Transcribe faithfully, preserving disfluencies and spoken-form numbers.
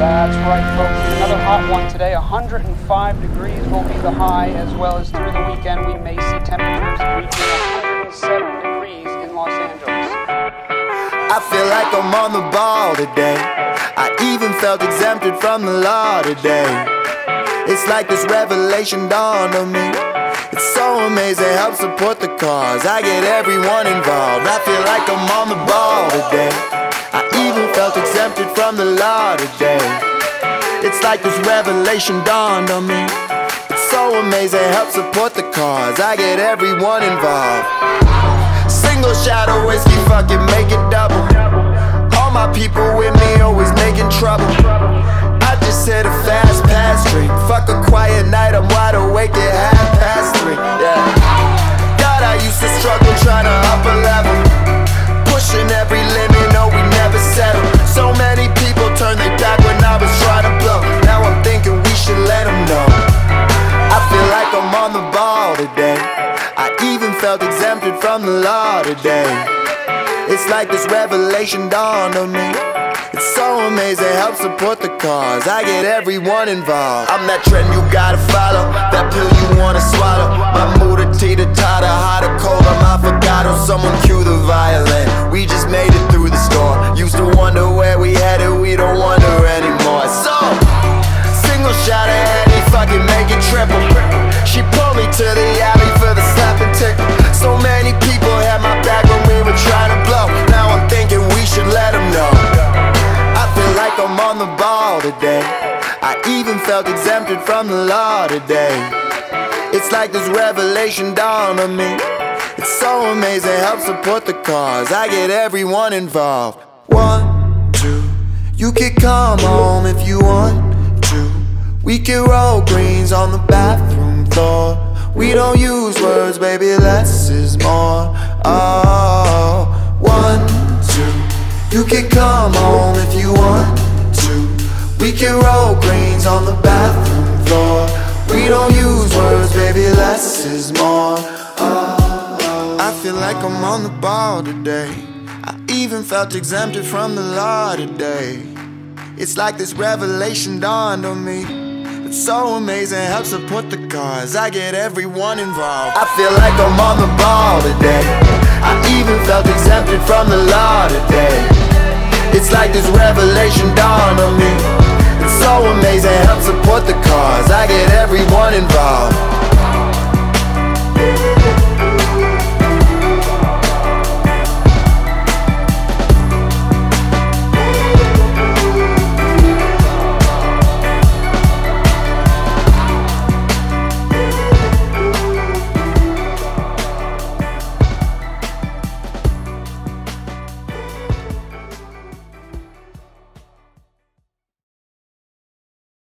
That's right, folks. Another hot one today. one hundred five degrees will be the high, as well as through the weekend we may see temperatures reaching one hundred seven degrees in Los Angeles. I feel like I'm on the ball today. I even felt exempted from the law today. It's like this revelation dawned on me. It's so amazing, help support the cause. I get everyone involved. I feel like I'm on the ball today. I even felt exempted from the law today. It's like this revelation dawned on me. It's so amazing, help support the cause. I get everyone involved. Single shot of whiskey, fucking make it double. All my people with me always making trouble. I just hit a fast pass drink. Fuck a quiet night, I'm wide awake at half past three. Yeah. God, I used to struggle trying to up a level, pushing every limit, no, we never settle. So many people turned their back when I was trying to blow. Now I'm thinking we should let them know. I feel like I'm on the ball today. I even felt exempted from the law today. It's like this revelation dawned on me. It's so amazing, help support the cause. I get everyone involved. I'm that trend you gotta follow, that pill you wanna swallow. My mood a teeter-totter, hot or cold, I'm avocado. Someone cue the violin, we just made it through the storm. Used to wonder where we headed, we don't wonder anymore. So, single shot of Henny, fucking make it triple. She pulled me to the alley for the slap and tickle. So many people had my back when we were trying to blow. Now I'm thinking we should let them know. I feel like I'm on the ball today. I even felt exempted from the law today. It's like this revelation dawned on me. It's so amazing, help support the cause. I get everyone involved. One, two, you can come home if you want to. We can roll greens on the bathroom floor. We don't use words, baby, less is more. Oh, one, two, you can come home if you want to. We can roll greens on the bathroom floor. We don't use words, baby, less is more. Oh, I feel like I'm on the ball today. I even felt exempted from the law today. It's like this revelation dawned on me. It's so amazing, help support the cause. I get everyone involved. I feel like I'm on the ball today. I even felt exempted from the law today. It's like this revelation dawned on me. It's so amazing, help support the cause. I get everyone involved.